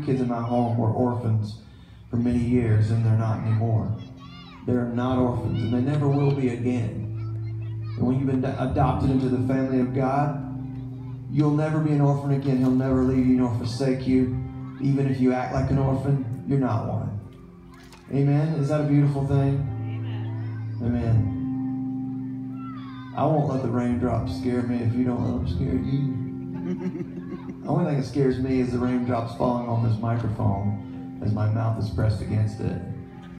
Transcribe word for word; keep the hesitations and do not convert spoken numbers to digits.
three kids in my home were orphans for many years, and they're not anymore. They're not orphans, and they never will be again. And when you've been adopted into the family of God, you'll never be an orphan again. He'll never leave you nor forsake you. Even if you act like an orphan, you're not one. Amen? Is that a beautiful thing? Amen. I won't let the raindrops scare me if you don't let them scare you. The only thing that scares me is the raindrops falling on this microphone as my mouth is pressed against it.